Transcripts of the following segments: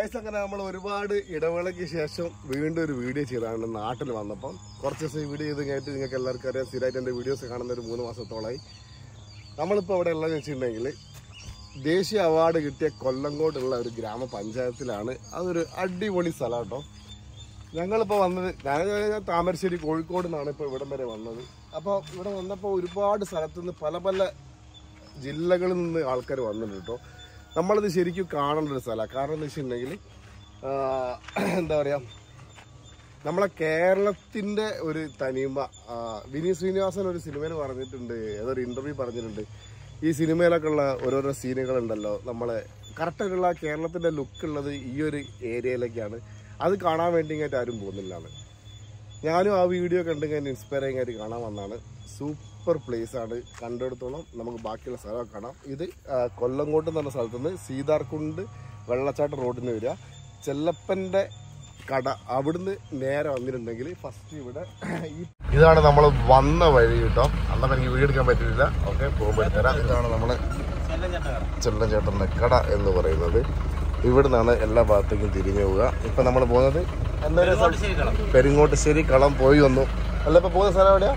Guys അങ്ങനെ നമ്മൾ ഒരുപാട് ഇടവേളയ്ക്ക് ശേഷം വീണ്ടും ഒരു വീഡിയോ ചെയ്താണ് നാട്ടിൽ വന്നപ്പം കുറച്ച് ദിവസം വീഡിയോ ചെയ്ത് കഴിഞ്ഞിട്ട് നിങ്ങൾക്ക് എല്ലാവർക്കും അറിയാം സ്ഥിരമായിട്ട് എൻ്റെ വീഡിയോസ് കാണുന്ന ഒരു 3 മാസത്തോളമായി. നമ്മളിപ്പോൾ അവിടെ ഉള്ളതെന്ന് വെച്ചിട്ടുണ്ടെങ്കിൽ ദേശീയ അവാർഡ് കിട്ടിയ കൊല്ലങ്കോടുള്ള ഒരു ഗ്രാമപഞ്ചായത്തിലാണ്. അതൊരു അടിപൊളി സ്ഥലം കേട്ടോ. ഞങ്ങളിപ്പോൾ വന്നത് ഞാൻ താമരശ്ശേരി കോഴിക്കോട് നിന്നാണ് ഇപ്പോൾ ഇവിടം വരെ വന്നത്. അപ്പോൾ ഇവിടെ വന്നപ്പോൾ ഒരുപാട് സ്ഥലത്തുനിന്ന് പല പല ജില്ലകളിൽ നിന്ന് ആൾക്കാർ വന്നിട്ടുണ്ട് കേട്ടോ. നമ്മളിത് ശരിക്കും കാണേണ്ട ഒരു സ്ഥലമാണ്. കാരണം എന്ന് വെച്ചിട്ടുണ്ടെങ്കിൽ എന്താ പറയുക, നമ്മളെ കേരളത്തിൻ്റെ ഒരു തനിമ. വിനീത് ശ്രീനിവാസൻ ഒരു സിനിമയിൽ പറഞ്ഞിട്ടുണ്ട്, ഏതൊരു ഇൻ്റർവ്യൂ പറഞ്ഞിട്ടുണ്ട്, ഈ സിനിമയിലൊക്കെ ഉള്ള ഓരോരോ സീനുകളുണ്ടല്ലോ, നമ്മളെ കറക്റ്റായിട്ടുള്ള കേരളത്തിൻ്റെ ലുക്കുള്ളത് ഈ ഒരു ഏരിയയിലേക്കാണ്. അത് കാണാൻ വേണ്ടി ഇങ്ങോട്ട് ആരും പോകുന്നില്ലാണ്. ഞാനും ആ വീഡിയോ കണ്ട് കഴിഞ്ഞാൽ ഇൻസ്പയറിങ് ആയിട്ട് കാണാൻ വന്നതാണ്. സൂപ്പർ പ്ലേസ് ആണ്. കണ്ടെടുത്തോളം നമുക്ക് ബാക്കിയുള്ള സ്ഥലമൊക്കെ കാണാം. ഇത് കൊല്ലങ്കോട്ട് എന്ന് പറഞ്ഞ സ്ഥലത്തുനിന്ന് സീതാർക്കുണ്ട് വെള്ളച്ചാട്ടം റോഡിന് വരിക, ചെല്ലപ്പൻ്റെ കട, അവിടുന്ന് നേരെ വന്നിട്ടുണ്ടെങ്കിൽ ഫസ്റ്റ് ഇവിടെ ഇതാണ് നമ്മൾ വന്ന വഴി കേട്ടോ. അന്നപ്പം എനിക്ക് വീട് എടുക്കാൻ പറ്റില്ല. ഓക്കെ, പോകുമ്പോൾ തരാം. ഇതാണ് നമ്മൾ ചെല്ലച്ചേട്ടൻ്റെ കട എന്ന് പറയുന്നത്. ഇവിടെ നിന്നാണ് എല്ലാ ഭാഗത്തേക്കും തിരിഞ്ഞു പോവുക. ഇപ്പം നമ്മൾ പോകുന്നത് എന്തായാലും പെരിങ്ങോട്ടുശ്ശേരി കളം പോയി വന്നു. അല്ല, ഇപ്പം പോകുന്ന സ്ഥലം എവിടെയാ?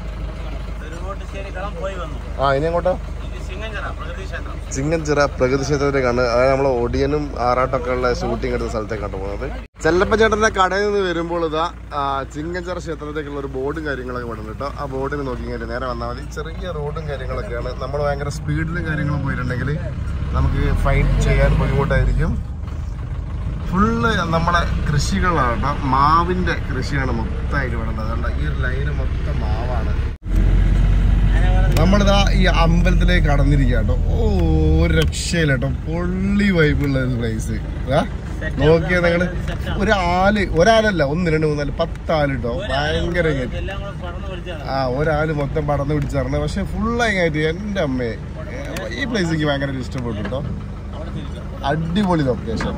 ഇനി അങ്ങോട്ടോ? ചിങ്ങഞ്ചിറ പ്രകൃതി ക്ഷേത്രത്തിലേക്കാണ്. അതായത് നമ്മൾ ഒടിയനും ആറാട്ടൊക്കെ ഉള്ള ഷൂട്ടിംഗ് എടുത്ത സ്ഥലത്തേക്കാണ് പോകുന്നത്. ചെല്ലപ്പഞ്ചേട്ടൻ്റെ കടയിൽ നിന്ന് വരുമ്പോൾ ഇതാ ചിങ്ങഞ്ചിറ ക്ഷേത്രത്തേക്കുള്ള ഒരു ബോർഡും കാര്യങ്ങളൊക്കെ വിടുന്നു കേട്ടോ. ആ ബോർഡിന് നോക്കി കഴിഞ്ഞാൽ നേരെ വന്നാൽ മതി. ചെറിയ റോഡും കാര്യങ്ങളൊക്കെയാണ്. നമ്മൾ ഭയങ്കര സ്പീഡിലും കാര്യങ്ങളും പോയിട്ടുണ്ടെങ്കിൽ നമുക്ക് ഫൈൻ ചെയ്യാൻ ബുദ്ധിമുട്ടായിരിക്കും. ഫുള്ള് നമ്മളെ കൃഷികളാണ് കേട്ടോ. മാവിൻ്റെ കൃഷിയാണ് മൊത്തമായിട്ട് വിടുന്നത്. അതുകൊണ്ട് ഈ ഒരു ലൈന് മൊത്തം മാവാണ്. നമ്മളിതാ ഈ അമ്പലത്തിലേക്ക് കടന്നിരിക്കുക കേട്ടോ. ഒരു രക്ഷയില്ല കേട്ടോ. പൊള്ളി വൈബുള്ള ഒരു പ്ലേസ്. നോക്കിയാ നിങ്ങള് ഒരാളല്ല, 1 2 3 4 10 ആല് കേട്ടോ. ഭയങ്കര ഒരാള് മൊത്തം പടന്ന് പിടിച്ചറിഞ്ഞ. പക്ഷെ ഫുള്ളായി കഴിഞ്ഞിട്ട് എൻ്റെ അമ്മയെ ഈ പ്ലേസ് എനിക്ക് ഭയങ്കര ഇഷ്ടപ്പെട്ടു കേട്ടോ. അടിപൊളി ലൊക്കേഷൻ.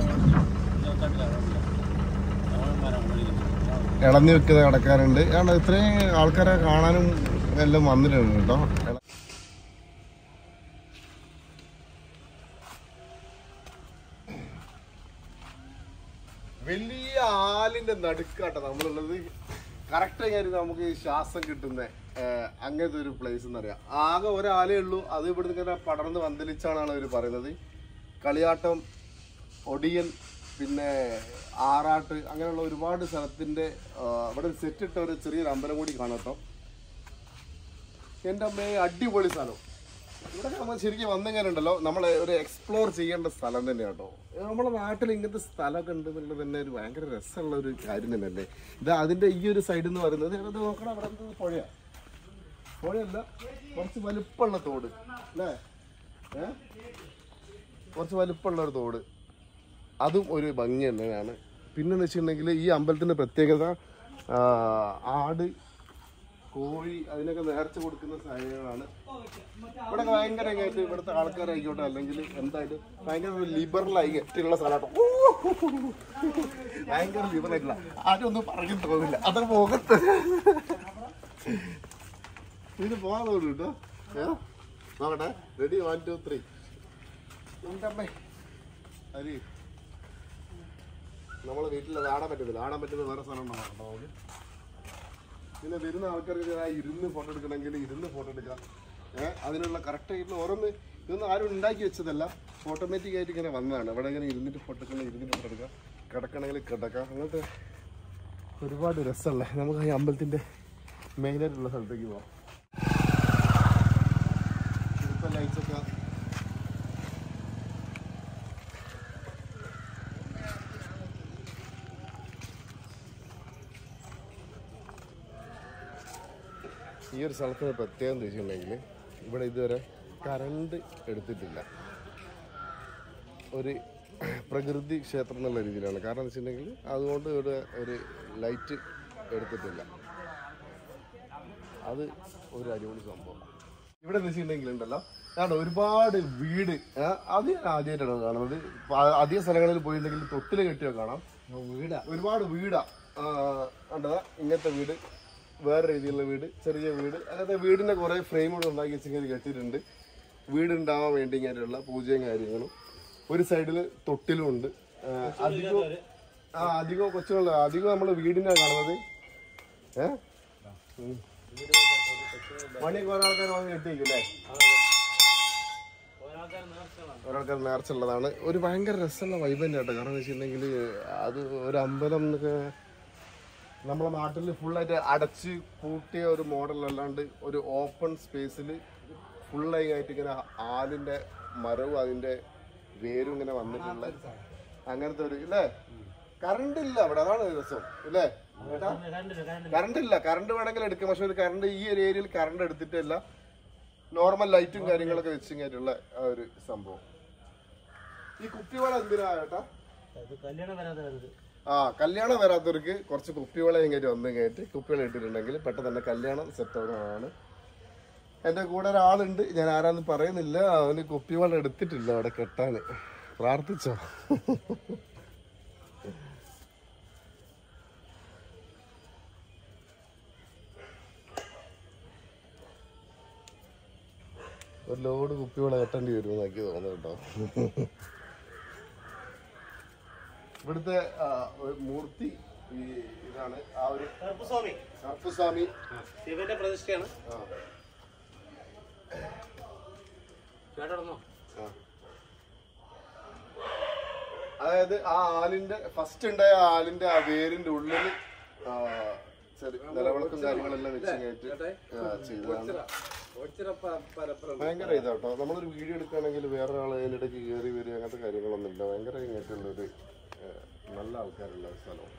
ഇളഞ്ഞു വെക്കുന്ന കടക്കാരുണ്ട്. കാരണം ഇത്രയും ആൾക്കാരെ കാണാനും എല്ലാം വന്നിട്ടുണ്ട് കേട്ടോ. വലിയ ആലിന്റെ നടുക്കാട്ടോ നമ്മളുള്ളത്. കറക്റ്റ് കാര്യം നമുക്ക് ശ്വാസം കിട്ടുന്ന അങ്ങനത്തെ ഒരു പ്ലേസ് എന്നറിയാം. ആകെ ഒരാലേ ഉള്ളൂ. അത് ഇവിടുന്ന് ഇങ്ങനെ പടർന്ന് വന്തലിച്ചാണ് അവർ പറയുന്നത്. കളിയാട്ടം, ഒടിയൻ, പിന്നെ ആറാട്ട്, അങ്ങനെയുള്ള ഒരുപാട് സ്ഥലത്തിൻ്റെ ഇവിടെ സെറ്റ് ഇട്ട ഒരു ചെറിയൊരു അമ്പലം കൂടി കാണട്ടോ. എൻ്റെ അമ്മയെ അടിപൊളി സ്ഥലം. ഇവിടെ നമ്മൾ ശരിക്കും വന്നെങ്ങനെയുണ്ടല്ലോ, നമ്മളെ ഒരു എക്സ്പ്ലോർ ചെയ്യേണ്ട സ്ഥലം തന്നെയാണ് കേട്ടോ. നമ്മുടെ നാട്ടിൽ ഇങ്ങനത്തെ സ്ഥലമൊക്കെ ഉണ്ടെന്നുള്ളത് തന്നെ ഒരു ഭയങ്കര രസമുള്ള ഒരു കാര്യം തന്നെയല്ലേ. ഇത് അതിൻ്റെ ഈ ഒരു സൈഡ് എന്ന് പറയുന്നത് അത് നോക്കണം. അവിടെ പുഴയാണ്, പുഴയല്ല, കുറച്ച് വലുപ്പമുള്ള തോട് അല്ലേ, കുറച്ച് വലുപ്പമുള്ള ഒരു തോട്. അതും ഒരു ഭംഗി തന്നെയാണ്. പിന്നെന്ന് വെച്ചിട്ടുണ്ടെങ്കിൽ ഈ അമ്പലത്തിൻ്റെ പ്രത്യേകത ആട്, കോഴി, അതിനൊക്കെ നേർച്ച കൊടുക്കുന്ന സാധനങ്ങളാണ്. ഇവിടെ ഭയങ്കരമായിട്ട് ഇവിടുത്തെ ആൾക്കാരായിക്കോട്ടെ അല്ലെങ്കിൽ എന്തായാലും ഭയങ്കര ലിബറലായി എത്തിയുള്ള സ്ഥലമാട്ടോ. ഭയങ്കര ലിബറലായിട്ടുള്ള ആരും ഒന്നും പറഞ്ഞു തോന്നില്ല. അത്ര മുഖത്ത് ഇത് പോകാൻ തോന്നുന്നു കേട്ടോ. നോക്കട്ടെ, റെഡി, 1 2 3. അമ്മേ അരി നമ്മളെ വീട്ടിലത് ആടാൻ പറ്റുന്നില്ല. ആടാൻ പറ്റുന്ന വേറെ സ്ഥലം ഉണ്ടോ? പിന്നെ വരുന്ന ആൾക്കാർക്ക് ഇരുന്ന് ഫോട്ടോ എടുക്കണമെങ്കിൽ ഇരുന്ന് ഫോട്ടോ എടുക്കാം. അതിനുള്ള കറക്റ്റായിട്ടുള്ള ഓരോന്ന് ഇതൊന്നും ആരും ഉണ്ടാക്കി വെച്ചതല്ല, ഓട്ടോമാറ്റിക് ആയിട്ട് ഇങ്ങനെ വന്നതാണ്. ഇവിടെ ഇങ്ങനെ ഇരുന്നിട്ട് ഫോട്ടോ എടുക്കണം, ഇരുന്നിട്ട് ഫോട്ടോ എടുക്കാം, കിടക്കണമെങ്കിൽ കിടക്കാം. അങ്ങനത്തെ ഒരുപാട് രസമുള്ള നമുക്ക് ഈ അമ്പലത്തിൻ്റെ മെയിനായിട്ടുള്ള സ്ഥലത്തേക്ക് പോകാം. ഇപ്പം ലൈറ്റ്സൊക്കെ ഈ ഒരു സ്ഥലത്തിന് പ്രത്യേകം എന്ന് വെച്ചിട്ടുണ്ടെങ്കിൽ ഇവിടെ ഇതുവരെ കറണ്ട് എടുത്തിട്ടില്ല. ഒരു പ്രകൃതി ക്ഷേത്രം എന്നുള്ള രീതിയിലാണ്. കാരണം എന്ന് വെച്ചിട്ടുണ്ടെങ്കിൽ അതുകൊണ്ട് ഇവിടെ ഒരു ലൈറ്റ് എടുത്തിട്ടില്ല. അത് ഒരു അടിപൊളി സംഭവം. ഇവിടെ എന്ന് വെച്ചിട്ടുണ്ടെങ്കിൽ ഉണ്ടല്ലോ, കാരണം ഒരുപാട് വീട് അത് ആദ്യമായിട്ടാണ് കാണുന്നത്. അധിക സ്ഥലങ്ങളിൽ പോയിട്ടുണ്ടെങ്കിൽ തൊട്ടിൽ കെട്ടിയോ കാണാം. ഒരുപാട് വീടാ കണ്ടതാ. ഇങ്ങനത്തെ വീട്, വേറെ രീതിയിലുള്ള വീട്, ചെറിയ വീട്, അങ്ങനത്തെ വീടിൻ്റെ കുറേ ഫ്രെയിമുകൾ ഉണ്ടാക്കി വെച്ചിങ്ങനെ കെട്ടിയിട്ടുണ്ട്. വീടുണ്ടാവാൻ വേണ്ടി ഇങ്ങനെയുള്ള പൂജയും കാര്യങ്ങളും. ഒരു സൈഡിൽ തൊട്ടിലും ഉണ്ട്. അധികം കൊച്ചുകൾ അധികം നമ്മള് വീടിനാണ് കാണുന്നത്. മണി കുറെ ആൾക്കാർ വാങ്ങി കിട്ടിയിരിക്കും. ഒരാൾക്കാർ നേർച്ചുള്ളതാണ്. ഒരു ഭയങ്കര രസമുള്ള വൈബ് തന്നെ കേട്ടോ. കാരണം എന്ന് വെച്ചിട്ടുണ്ടെങ്കിൽ അത് ഒരു അമ്പലം എന്നൊക്കെ നമ്മളെ നാട്ടിൽ ഫുള്ളായിട്ട് അടച്ച് പൂട്ടിയ ഒരു മോഡൽ അല്ലാണ്ട് ഒരു ഓപ്പൺ സ്പേസിൽ ഫുള്ളായി ആയിട്ട് ഇങ്ങനെ ആലിന്റെ മരവും അതിന്റെ വേരും ഇങ്ങനെ വന്നിട്ടുള്ള അങ്ങനത്തെ ഒരു ഇല്ലേ. കറണ്ട് ഇല്ല അവിടെ, അതാണ് രസം ഇല്ലേ. കറണ്ട് ഇല്ല, കറണ്ട് വേണമെങ്കിൽ എടുക്കാം. പക്ഷെ ഒരു കറണ്ട് ഈ ഒരു ഏരിയയിൽ കറണ്ട് എടുത്തിട്ടില്ല. നോർമൽ ലൈറ്റും കാര്യങ്ങളൊക്കെ വെച്ചിങ്ങായിട്ടുള്ള ആ ഒരു സംഭവം. ഈ കുപ്പിവള എന്തിനാ ചേട്ടാ? കല്യാണം വരാത്തവർക്ക് കുറച്ച് കുപ്പിവള ഇങ്ങോട്ട് വന്നു കയറ്റി കുപ്പിവള ഇട്ടിട്ടുണ്ടെങ്കിൽ പെട്ടെന്ന് തന്നെ കല്യാണം സെറ്റ് ആവുന്നതാണ്. എൻ്റെ കൂടെ ഒരാളുണ്ട്, ഞാൻ ആരാന്ന് പറയുന്നില്ല. അവന് കുപ്പിവള എടുത്തിട്ടില്ല അവിടെ കെട്ടാന്. പ്രാർത്ഥിച്ചോ? ഒരു ലോഡ് കുപ്പിവള കെട്ടേണ്ടി വരുമെന്ന് എനിക്ക് തോന്നുന്നു കേട്ടോ. ഇവിടുത്തെ മൂർത്തി ഇതാണ്. ആ ഒരു കറുപ്പുസ്വാമി ശിവന്റെ പ്രതിഷ്ഠയാണ്. അതായത് ആ ആലിന്റെ ഫസ്റ്റ് ഉണ്ടായ ആലിന്റെ ആ വേരിന്റെ ഉള്ളിൽ നിലവിളക്കും കാര്യങ്ങളെല്ലാം വെച്ച് ചെയ്തതാണ്. ഭയങ്കര ഇതാട്ടോ. നമ്മളൊരു വീഡിയോ എടുക്കുകയാണെങ്കിൽ വേറൊരാൾ അതിനിടയ്ക്ക് കയറി വരിക അങ്ങനത്തെ കാര്യങ്ങളൊന്നും ഇല്ല. ഭയങ്കര ഇങ്ങനെയുള്ളൊരു നല്ല ആൾക്കാരുള്ള ഒരു സ്ഥലം.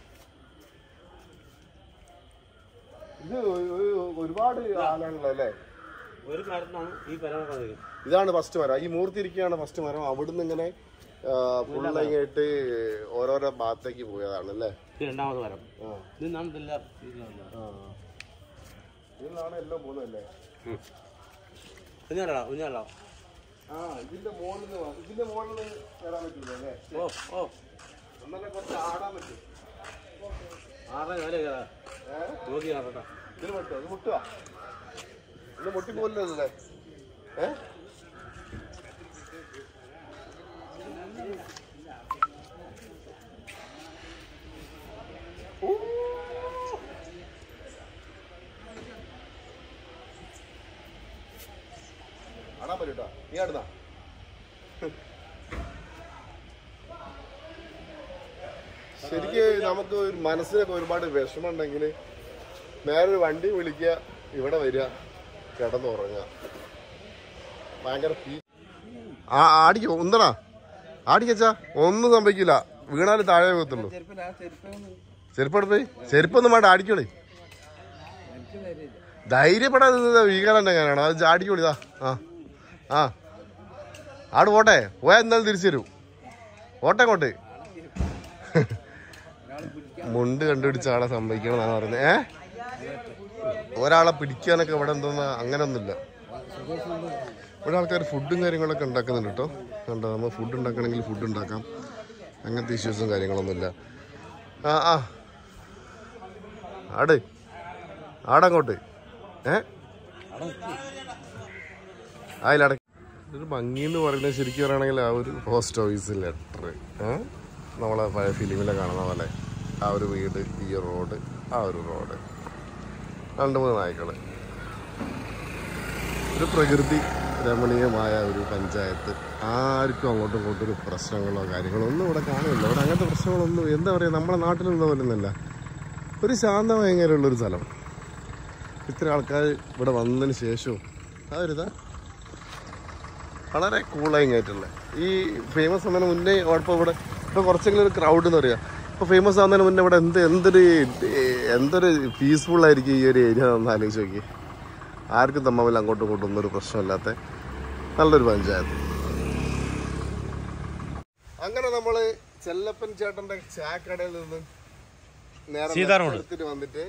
ഇത് ഒരുപാട് ആലാണല്ലേ. ഇതാണ് ഫസ്റ്റ് മരം. ഈ മൂർത്തി ഇരിക്കുകയാണ് ഫസ്റ്റ് മരം. അവിടുന്ന് ഇങ്ങനെ ഫുള്ളായിട്ട് ഓരോരോ ഭാഗത്തേക്ക് പോയതാണ് അല്ലേ. രണ്ടാമത് മരം ഇതിലാണ് എല്ലാം പോകുന്നതല്ലേ. ഇതിന്റെ മുകളിൽ കയറാൻ പറ്റൂല അല്ലേ. എന്നാലും കുറച്ച് ആടാൻ പറ്റും. ഇതിന് പറ്റുമോ? അത് മുട്ടുക ഇത് മുട്ടിപ്പോലല്ലേ. ആടാൻ പറ്റൂട്ടാ. നീ ആടുന്നാ. ശരിക്ക് നമുക്ക് മനസ്സിനൊക്കെ ഒരുപാട് വിഷമമുണ്ടെങ്കിൽ വേറൊരു വണ്ടി വിളിക്കുക, ഇവിടെ വരിക, കിടന്നുറങ്ങുക. ഭയങ്കര ആടിക്കോ ഒന്നടാ. ആടിക്കച്ചാ ഒന്നും സംഭവിക്കില്ല. വീണാലും താഴെ പോകത്തുള്ളൂ. ചെരുപ്പെടുത്ത് ചെരുപ്പൊന്നും വേണ്ട, ആടിക്കോളി. ധൈര്യപ്പെടാതെ വീകാൻ എങ്ങനെയാണോ അത് ആടിക്കോളിതാ. ആട് പോട്ടെ. പോയാൽ എന്തായാലും തിരിച്ചു തരൂ. ഓട്ടെ മുണ്ട് കണ്ടുപിടിച്ച ആളെ സംഭവിക്കണം എന്നാണ് പറയുന്നത്. ഒരാളെ പിടിക്കാനൊക്കെ ഇവിടെ എന്തോന്നാ അങ്ങനെയൊന്നുമില്ല. ഇവിടെ ആൾക്കാർ ഫുഡും കാര്യങ്ങളൊക്കെ ഉണ്ടാക്കുന്നുണ്ട് കേട്ടോ. കണ്ടോ, നമ്മൾ ഫുഡ് ഉണ്ടാക്കണമെങ്കിൽ ഫുഡ് ഉണ്ടാക്കാം. അങ്ങനത്തെ ഇഷ്യൂസും കാര്യങ്ങളൊന്നുമില്ല. ആടങ്ങോട്ട് അതിലട ഒരു ഭംഗി എന്ന് പറയുന്നത് ശരിക്കും പറയുകയാണെങ്കിൽ ആ ഒരു പോസ്റ്റ് ഓഫീസ് ലെറ്റർ, നമ്മളെ പഴയ ഫിലിമിലെ കാണുന്ന പോലെ ആ ഒരു വീട്, ഈ റോഡ്, ആ ഒരു റോഡ്, 2-3 നായ്ക്കള്, ഒരു പ്രകൃതി രമണീയമായ ഒരു പഞ്ചായത്ത്. ആർക്കും അങ്ങോട്ടും ഇങ്ങോട്ടും ഒരു പ്രശ്നങ്ങളോ കാര്യങ്ങളോ ഒന്നും ഇവിടെ കാണില്ല. ഇവിടെ അങ്ങനത്തെ പ്രശ്നങ്ങളൊന്നും എന്താ പറയുക നമ്മുടെ നാട്ടിലുള്ള പോലെ ഒന്നുമല്ല. ഒരു ശാന്തഭയങ്കരമുള്ളൊരു സ്ഥലം. ഇത്ര ആൾക്കാർ ഇവിടെ വന്നതിന് ശേഷവും ആ ഒരു ഇതാ വളരെ കൂളായി ആയിട്ടുള്ള ഈ ഫേമസ് ആവുന്നതിന് മുന്നേ കുഴപ്പം ഇവിടെ ഇപ്പോൾ കുറച്ചെങ്കിലും ഒരു ക്രൗഡ് എന്ന് പറയുക. ഇപ്പോൾ ഫേമസ് ആവുന്നതിന് മുന്നേ ഇവിടെ എന്തൊരു പീസ്ഫുള്ളായിരിക്കും ഈ ഒരു ഏരിയ ഒന്ന് ആലോചിച്ച് നോക്കി. ആർക്കും തമ്മിൽ അങ്ങോട്ടും ഇങ്ങോട്ടും ഒന്നും ഒരു പ്രശ്നമില്ലാത്ത നല്ലൊരു പഞ്ചായത്ത്. അങ്ങനെ നമ്മൾ ചെല്ലപ്പൻ ചേട്ടൻ്റെ ചായക്കടയിൽ നിന്ന് നേരെ എടുത്തിട്ട് വന്നിട്ട്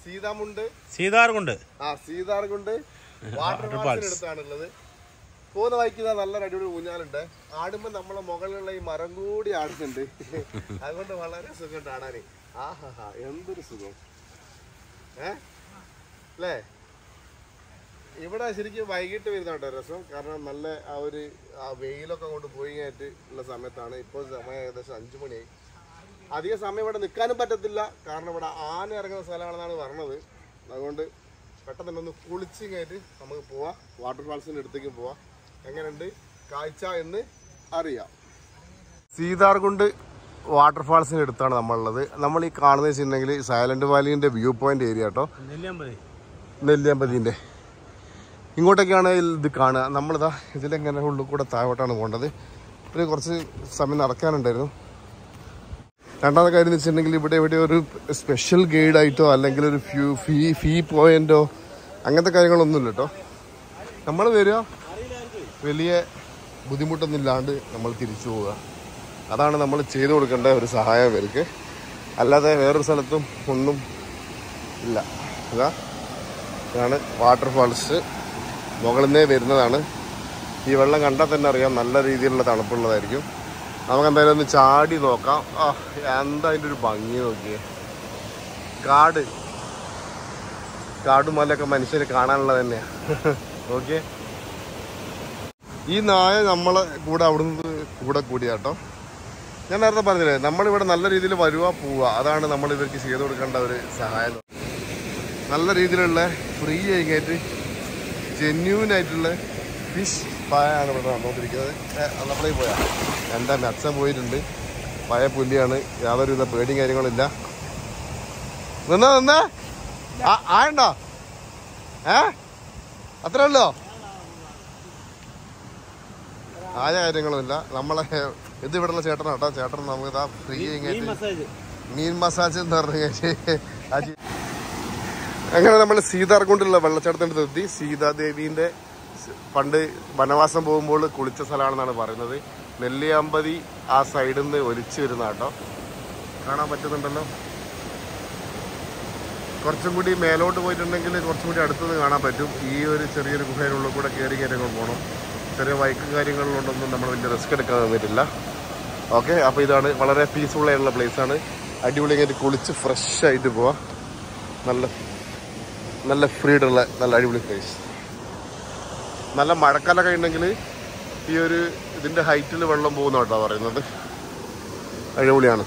സീതാർകുണ്ട് വാട്ടർ ഫാൾസിന് അടുത്താണുള്ളത്. പോകുന്ന വഴിക്ക് നല്ല അടിപൊളി ഊഞ്ഞാലുണ്ട്. ആടുമ്പോൾ നമ്മളെ മുകളിലുള്ള ഈ മരം കൂടി ആടുന്നുണ്ട്. അതുകൊണ്ട് വളരെ സുഖം ആടാന്. എന്തൊരു സുഖം അല്ലേ. ഇവിടെ ശരിക്കും വൈകിട്ട് വരുന്ന കേട്ടോ രസം. കാരണം നല്ല ആ വെയിലൊക്കെ അങ്ങോട്ട് പോയി കഴിഞ്ഞിട്ട് ഉള്ള സമയത്താണ്. ഇപ്പോൾ സമയം ഏകദേശം 5 മണിയായി. അധികം സമയം ഇവിടെ നിൽക്കാനും പറ്റത്തില്ല. കാരണം ഇവിടെ ആന ഇറങ്ങുന്ന സ്ഥലമാണെന്നാണ് പറഞ്ഞത്. അതുകൊണ്ട് പെട്ടെന്ന് തന്നെ ഒന്ന് കുളിച്ച് കഴിഞ്ഞിട്ട് നമുക്ക് പോവാം. വാട്ടർഫാൾസിൻ്റെ അടുത്തേക്ക് പോവാം. എങ്ങനെയുണ്ട് കാഴ്ച എന്ന് അറിയാം. സീതാർകുണ്ട് വാട്ടർഫാൾസിൻ്റെ അടുത്താണ് നമ്മളുള്ളത്. നമ്മൾ ഈ കാണുന്നത് വെച്ചിട്ടുണ്ടെങ്കിൽ സൈലന്റ് വാലിൻ്റെ വ്യൂ പോയിന്റ് ഏരിയ കേട്ടോ. നെല്ലിയാമ്പതിൻ്റെ ഇങ്ങോട്ടൊക്കെയാണ് ഇത് കാണുക. നമ്മളിതാ ഇതിലെങ്ങനെ ഉള്ളിൽ കൂടെ താഴോട്ടാണ് പോകേണ്ടത്. ഒരു കുറച്ച് സമയം നടക്കാനുണ്ടായിരുന്നു. രണ്ടാമത്തെ കാര്യം എന്ന് വെച്ചിട്ടുണ്ടെങ്കിൽ ഇവിടെ ഒരു സ്പെഷ്യൽ ഗൈഡായിട്ടോ അല്ലെങ്കിൽ ഒരു ഫീ പോയിന്റോ അങ്ങനത്തെ കാര്യങ്ങളൊന്നുമില്ല കേട്ടോ. നമ്മൾ വരിക, വലിയ ബുദ്ധിമുട്ടൊന്നും ഇല്ലാണ്ട് നമ്മൾ തിരിച്ചു പോവുക. അതാണ് നമ്മൾ ചെയ്തു കൊടുക്കേണ്ട ഒരു സഹായം ഇവർക്ക്. അല്ലാതെ വേറൊരു സ്ഥലത്തും ഒന്നും ഇല്ല. ഇതാണ് വാട്ടർഫാൾസ്. മുകളിൽ നിന്നേ വരുന്നതാണ്. ഈ വെള്ളം കണ്ടാൽ തന്നെ അറിയാം നല്ല രീതിയിലുള്ള തണുപ്പുള്ളതായിരിക്കും. നമുക്ക് എന്തായാലും ഒന്ന് ചാടി നോക്കാം. എന്താ അതിൻ്റെ ഒരു ഭംഗി നോക്കിയേ. കാടും മലയൊക്കെ മനുഷ്യർ കാണാനുള്ളത് തന്നെയാണ്. ഓക്കെ, ഈ നായ നമ്മളെ കൂടെ അവിടുന്ന് കൂടിയാട്ടോ. ഞാൻ നേരത്തെ പറഞ്ഞില്ലേ, നമ്മളിവിടെ നല്ല രീതിയിൽ വരുക പോവുക. അതാണ് നമ്മൾ ഇവർക്ക് ചെയ്ത് കൊടുക്കേണ്ട ഒരു സഹായം. നല്ല രീതിയിലുള്ള ഫ്രീ ആയിട്ട് ജെന്യൂൻ ആയിട്ടുള്ള ഫിഷ് പായാണ് ഇവിടെ നടന്നുകൊണ്ടിരിക്കുന്നത്. നമ്മളേ പോയാൽ എൻ്റെ അച്ഛൻ പോയിട്ടുണ്ട്. പഴയ പുല്ലിയാണ്, യാതൊരുവിധ പേടിയും കാര്യങ്ങളില്ല. നിന്നേ ആയുണ്ടോ? അത്രേ ഉള്ളോ? ആയ കാര്യങ്ങളൊന്നുമില്ല. നമ്മളെ ഇത് ഇവിടെയുള്ള ചേട്ടനാ കേട്ടോ. ചേട്ടൻ നമുക്ക് ഇതാ ഫ്രീ ആയിട്ട് മീൻ മസാജ് എന്ന് പറഞ്ഞു കഴിഞ്ഞാൽ. അങ്ങനെ നമ്മൾ സീതാർകുണ്ടുള്ള വെള്ളച്ചാട്ടത്തിൻ്റെ എത്തി. സീതാദേവീൻ്റെ പണ്ട് വനവാസം പോകുമ്പോൾ കുളിച്ച സ്ഥലമാണെന്നാണ് പറയുന്നത്. നെല്ലിയാമ്പതി ആ സൈഡിൽ നിന്ന് ഒലിച്ചു വരുന്ന കേട്ടോ. കാണാൻ പറ്റുന്നുണ്ടല്ലോ. കുറച്ചും കൂടി മേലോട്ട് പോയിട്ടുണ്ടെങ്കിൽ കുറച്ചും കൂടി അടുത്തുനിന്ന് കാണാൻ പറ്റും. ഈ ഒരു ചെറിയൊരു ഗുഹയിനുള്ളിൽ കൂടെ കയറി പോകണം. ചെറിയ വൈക്കും കാര്യങ്ങളിലുണ്ടൊന്നും നമ്മൾ വലിയ റിസ്ക് എടുക്കാൻ തന്നിട്ടില്ല. ഓക്കെ, അപ്പോൾ ഇതാണ് വളരെ പീസ്ഫുൾ ആയിട്ടുള്ള പ്ലേസാണ്. അടിപൊളിയായിട്ട് കുളിച്ച് ഫ്രഷ് ആയിട്ട് പോവാം. നല്ല ഫ്രീഡുള്ള നല്ല അടിപൊളി പ്ലേസ്. നല്ല മഴക്കാലമൊക്കെ ഉണ്ടെങ്കിൽ ഇതിൻ്റെ ഹൈറ്റിൽ വെള്ളം പോകുന്ന കേട്ടോ പറയുന്നത്. അടിപൊളിയാണ്.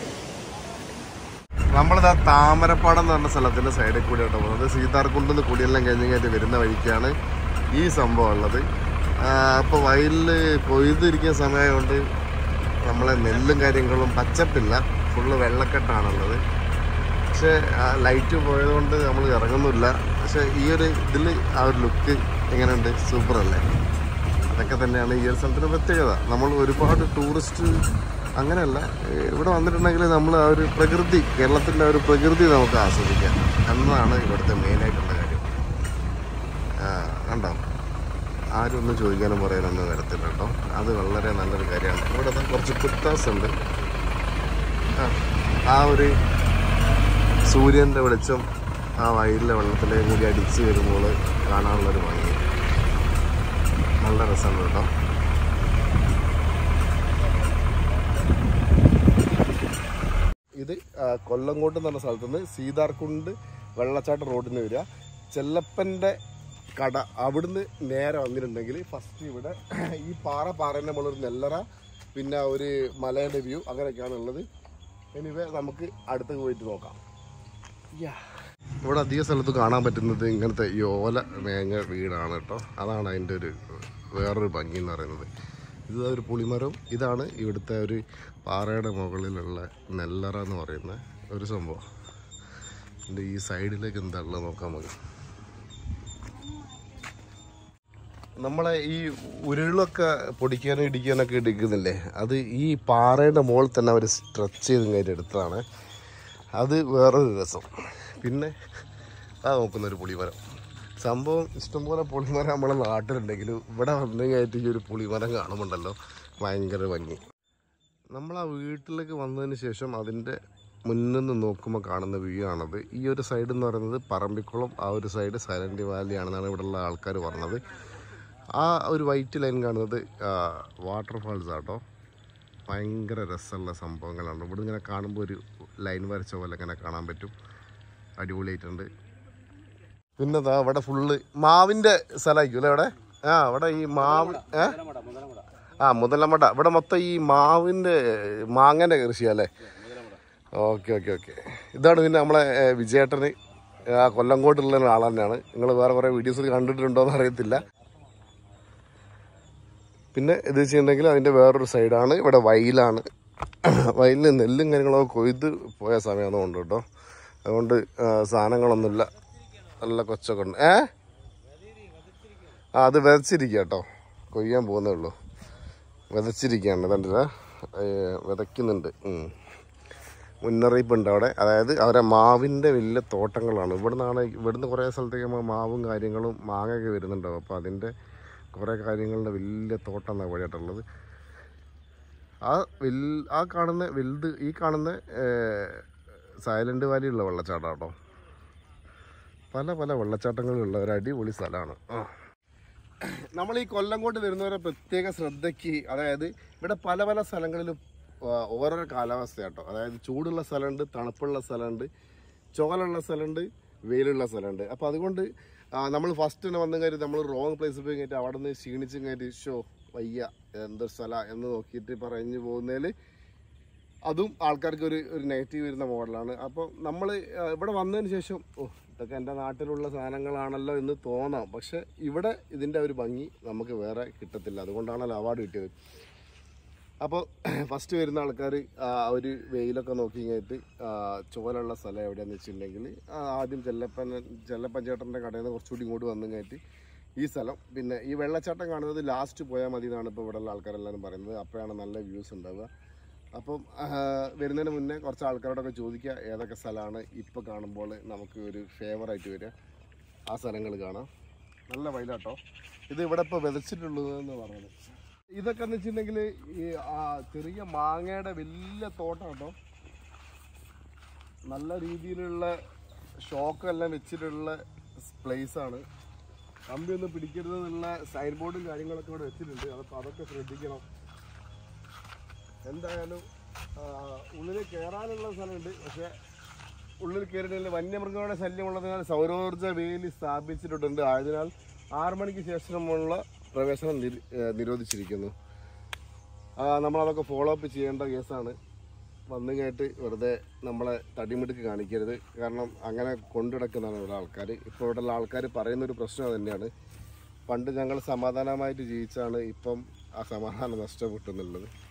നമ്മളിതാ താമരപ്പാടം എന്ന് പറഞ്ഞ സ്ഥലത്തിൻ്റെ സൈഡിൽ കൂടി കേട്ടോ പോകുന്നത്. സീതാർകുണ്ടെന്ന് കുടിയെല്ലാം കഴിഞ്ഞ് വരുന്ന വഴിക്കാണ് ഈ സംഭവം ഉള്ളത്. അപ്പോൾ വയലിൽ കൊയ്തിരിക്കുന്ന സമയമായതുകൊണ്ട് നമ്മളെ നെല്ലും കാര്യങ്ങളും പച്ചപ്പില്ല, ഫുള്ള് വെള്ളക്കെട്ടാണുള്ളത്. പക്ഷേ ലൈറ്റ് പോയതുകൊണ്ട് നമ്മൾ ഇറങ്ങുന്നില്ല. പക്ഷേ ഈ ഇതിൽ ആ ഒരു ലുക്ക് എങ്ങനെയുണ്ട്? സൂപ്പറല്ലേ? അതൊക്കെ തന്നെയാണ് ഈ ഒരു സ്ഥലത്തിൻ്റെ പ്രത്യേകത. നമ്മൾ ഒരുപാട് ടൂറിസ്റ്റ് അങ്ങനെയല്ല, ഇവിടെ വന്നിട്ടുണ്ടെങ്കിൽ നമ്മൾ ആ ഒരു പ്രകൃതി, കേരളത്തിൻ്റെ ആ ഒരു പ്രകൃതി നമുക്ക് ആസ്വദിക്കാം എന്നതാണ് ഇവിടുത്തെ മെയിനായിട്ടുള്ള കാര്യം. കണ്ടോ, ആരും ഒന്നും ചോദിക്കാനും പറയാനൊന്നും വരത്തില്ല കേട്ടോ. അത് വളരെ നല്ലൊരു കാര്യമാണ്. ഇവിടെ കുറച്ച് കുത്താസ് ഉണ്ട്. ആ ഒരു സൂര്യൻ്റെ വെളിച്ചം ആ വയലിലെ വെള്ളത്തിലേക്ക് കൂടി അടിച്ച് വരുമ്പോൾ കാണാനുള്ളൊരു ഭംഗി നല്ല രസമുണ്ട് കേട്ടോ. ഇത് കൊല്ലങ്കോട്ട് എന്ന് പറഞ്ഞ സ്ഥലത്തുനിന്ന് സീതാർകുണ്ട് വെള്ളച്ചാട്ടം റോഡിൽ നിന്ന് വരിക. ചെല്ലപ്പൻ്റെ കട അവിടുന്ന് നേരെ വന്നിട്ടുണ്ടെങ്കിൽ ഫസ്റ്റ് ഇവിടെ ഈ പാറേൻ്റെ മുകളിൽ നെല്ലറ, പിന്നെ ഒരു മലയുടെ വ്യൂ, അങ്ങനെയൊക്കെയാണ് ഉള്ളത്. എനിവേ നമുക്ക് അടുത്ത് പോയിട്ട് നോക്കാം. ഇവിടെ അധിക സ്ഥലത്ത് കാണാൻ പറ്റുന്നത് ഇങ്ങനത്തെ ഈ ഓല മേഞ്ഞ വീടാണ് കേട്ടോ. അതാണ് അതിൻ്റെ വേറൊരു ഭംഗി എന്ന് പറയുന്നത്. ഇത് ഒരു പുളിമരം. ഇതാണ് ഇവിടുത്തെ ഒരു പാറയുടെ മുകളിലുള്ള നെല്ലറ എന്ന് പറയുന്ന ഒരു സംഭവം. ഇതിൻ്റെ ഈ സൈഡിലേക്ക് എന്താ ഉള്ളത് നോക്കാം നമുക്ക്. നമ്മളെ ഈ ഉരുളൊക്കെ പൊടിക്കാനും ഇടിക്കാനൊക്കെ എടുക്കുന്നില്ലേ, അത് ഈ പാറയുടെ മുകളിൽ തന്നെ അവർ സ്ട്രെച്ച് ചെയ്ത് കഴിഞ്ഞിട്ട് എടുത്തതാണ്. അത് വേറൊരു രസം. പിന്നെ നോക്കുന്നൊരു പുളിമരം സംഭവം. ഇഷ്ടംപോലെ പുളിമരം നമ്മളെ നാട്ടിലുണ്ടെങ്കിലും ഇവിടെ വന്നു കഴിഞ്ഞിട്ട് ഈ ഒരു പുളിമരം കാണുമ്പോണ്ടല്ലോ ഭയങ്കര ഭംഗി. നമ്മൾ ആ വീട്ടിലേക്ക് വന്നതിന് ശേഷം അതിൻ്റെ മുന്നിൽ നിന്ന് നോക്കുമ്പോൾ കാണുന്ന വ്യൂ ആണത്. ഈ ഒരു സൈഡ് എന്ന് പറയുന്നത് പറമ്പിക്കുളം, ആ ഒരു സൈഡ് സൈലന്റ് വാലി ആണെന്നാണ് ഇവിടെയുള്ള ആൾക്കാർ പറഞ്ഞത്. ആ ഒരു വൈറ്റ് ലൈൻ കാണുന്നത് വാട്ടർഫാൾസ് ആട്ടോ. ഭയങ്കര രസമുള്ള സംഭവങ്ങളാണ്. ഇവിടെ ഇങ്ങനെ കാണുമ്പോൾ ഒരു ലൈൻ വരച്ച പോലെ ഇങ്ങനെ കാണാൻ പറ്റും. അടിപൊളിയായിട്ടുണ്ട്. പിന്നെ ഇവിടെ ഫുള്ള് മാവിന്റെ സ്ഥലമായിരിക്കും അല്ലേ ഇവിടെ? ഇവിടെ ഈ മാവ് മുതലമട. ഇവിടെ മൊത്തം ഈ മാങ്ങന്റെ കൃഷിയല്ലേ? ഓക്കെ. ഇതാണ് പിന്നെ നമ്മളെ വിജയേട്ടന് കൊല്ലങ്കോട്ടുള്ള ആൾ തന്നെയാണ്. നിങ്ങൾ വേറെ കുറെ വീഡിയോസ് കണ്ടിട്ടുണ്ടോന്ന് അറിയത്തില്ല. പിന്നെ ഇത് വെച്ചിട്ടുണ്ടെങ്കിൽ അതിന്റെ വേറൊരു സൈഡാണ് ഇവിടെ വയലാണ്. വയലിൽ നെല്ലും കാര്യങ്ങളൊക്കെ കൊയ്ത് പോയ സമയമാണ് കൊണ്ട് കേട്ടോ. അതുകൊണ്ട് സാധനങ്ങളൊന്നുമില്ല, നല്ല കൊച്ചൊക്കെ ഉണ്ട്. അത് വിതച്ചിരിക്കുക കേട്ടോ, കൊയ്യാൻ പോകുന്നേ ഉള്ളൂ. വിതച്ചിരിക്കുകയാണ്, കണ്ടില്ല, വിതയ്ക്കുന്നുണ്ട്. മുന്നറിയിപ്പുണ്ട് അവിടെ. അതായത് അവരെ മാവിൻ്റെ വലിയ തോട്ടങ്ങളാണ്. ഇവിടുന്ന് കുറേ സ്ഥലത്തേക്ക് മാവും കാര്യങ്ങളും മാങ്ങയൊക്കെ വരുന്നുണ്ടാവും. അപ്പോൾ അതിൻ്റെ കുറേ കാര്യങ്ങളുടെ വലിയ തോട്ടമാണ് വഴിയായിട്ടുള്ളത്. ആ കാണുന്ന വലുത്, ഈ കാണുന്ന സൈലന്റ് വാലിയുള്ള വെള്ളച്ചാട്ടം കേട്ടോ. പല വെള്ളച്ചാട്ടങ്ങളുള്ള ഒരു അടിപൊളി സ്ഥലമാണ്. നമ്മൾ ഈ കൊല്ലങ്കോട്ട് വരുന്നവരെ പ്രത്യേക ശ്രദ്ധയ്ക്ക്, അതായത് ഇവിടെ പല സ്ഥലങ്ങളിലും ഓരോരോ കാലാവസ്ഥ കേട്ടോ. അതായത് ചൂടുള്ള സ്ഥലമുണ്ട്, തണുപ്പുള്ള സ്ഥലമുണ്ട്, ചോലുള്ള സ്ഥലമുണ്ട്, വെയിലുള്ള സ്ഥലമുണ്ട്. അപ്പോൾ അതുകൊണ്ട് നമ്മൾ ഫസ്റ്റ് തന്നെ വന്നു കാര്യം നമ്മൾ റോങ് പ്ലേസിൽ പോയി കഴിഞ്ഞിട്ട് അവിടെ നിന്ന് ക്ഷീണിച്ച് കഴിഞ്ഞിട്ട് വയ്യ എന്തൊരു സ്ഥലം എന്ന് നോക്കിയിട്ട് പറഞ്ഞു പോകുന്നതിൽ അതും ആൾക്കാർക്ക് ഒരു നെഗറ്റീവ് വരുന്ന മോഡലാണ്. അപ്പോൾ നമ്മൾ ഇവിടെ വന്നതിന് ശേഷം ഇതൊക്കെ എൻ്റെ നാട്ടിലുള്ള സാധനങ്ങളാണല്ലോ എന്ന് തോന്നാം. പക്ഷെ ഇവിടെ ഇതിൻ്റെ ഒരു ഭംഗി നമുക്ക് വേറെ കിട്ടത്തില്ല. അതുകൊണ്ടാണല്ലോ അവാർഡ് കിട്ടിയത്. അപ്പോൾ ഫസ്റ്റ് വരുന്ന ആൾക്കാർ ഒരു വെയിലൊക്കെ നോക്കി കഴിഞ്ഞിട്ട് ചോലുള്ള സ്ഥലം എവിടെയാണെന്ന് വെച്ചിട്ടുണ്ടെങ്കിൽ ആദ്യം ചെല്ലപ്പഞ്ചേട്ടൻ്റെ കടയിൽ നിന്ന് കുറച്ചുകൂടി ഇങ്ങോട്ട് വന്നു കഴിഞ്ഞിട്ട് ഈ സ്ഥലം, പിന്നെ ഈ വെള്ളച്ചാട്ടം കാണുന്നത് ലാസ്റ്റ് പോയാൽ മതി എന്നാണ് ഇപ്പോൾ ഇവിടെയുള്ള ആൾക്കാരെല്ലാവരും പറയുന്നത്. അപ്പോഴാണ് നല്ല വ്യൂസ് ഉണ്ടാവുക. അപ്പം വരുന്നതിന് മുന്നേ കുറച്ച് ആൾക്കാരോടൊക്കെ ചോദിക്കുക ഏതൊക്കെ സ്ഥലമാണ് ഇപ്പോൾ കാണുമ്പോൾ നമുക്ക് ഒരു ഫേവറായിട്ട് വരിക, ആ സ്ഥലങ്ങൾ കാണാം. നല്ല വയലാട്ടോ ഇത്. ഇവിടെ ഇപ്പോൾ വിതച്ചിട്ടുള്ളതെന്ന് പറയുന്നത് ഇതൊക്കെ എന്ന് വെച്ചിട്ടുണ്ടെങ്കിൽ ഈ ചെറിയ മാങ്ങയുടെ വലിയ തോട്ടം കേട്ടോ. നല്ല രീതിയിലുള്ള ഷോക്കെല്ലാം വെച്ചിട്ടുള്ള പ്ലേസാണ്. കമ്പിയൊന്നും പിടിക്കരുത് എന്നുള്ള സൈൻ ബോർഡും കാര്യങ്ങളൊക്കെ ഇവിടെ വെച്ചിട്ടുണ്ട്. അപ്പോൾ അതൊക്കെ ശ്രദ്ധിക്കണം. എന്തായാലും ഉള്ളിൽ കയറാനുള്ള സ്ഥലമുണ്ട്. പക്ഷേ ഉള്ളിൽ കയറിയിട്ടുണ്ടെങ്കിൽ വന്യമൃഗങ്ങളുടെ ശല്യമുള്ളതിനാൽ സൗരോർജ്ജ വേലി സ്ഥാപിച്ചിട്ടുണ്ട്. ആയതിനാൽ 6 മണിക്ക് ശേഷമുള്ള പ്രവേശനം നിരോധിച്ചിരിക്കുന്നു. നമ്മളതൊക്കെ ഫോളോ അപ്പ് ചെയ്യേണ്ട കേസാണ്. വന്നു കഴിഞ്ഞിട്ട് വെറുതെ നമ്മളെ തടിമിടുക്ക് കാണിക്കരുത്. കാരണം അങ്ങനെ കൊണ്ടുനടക്കുന്നതാണ് ഇവിടെ ആൾക്കാർ. ഇപ്പോൾ ഇവിടെയുള്ള ആൾക്കാർ പറയുന്നൊരു പ്രശ്നം തന്നെയാണ്. പണ്ട് ഞങ്ങൾ സമാധാനമായിട്ട് ജീവിച്ചാണ് ഇപ്പം ആ സമാധാനം നഷ്ടപ്പെട്ടെന്നുള്ളത്.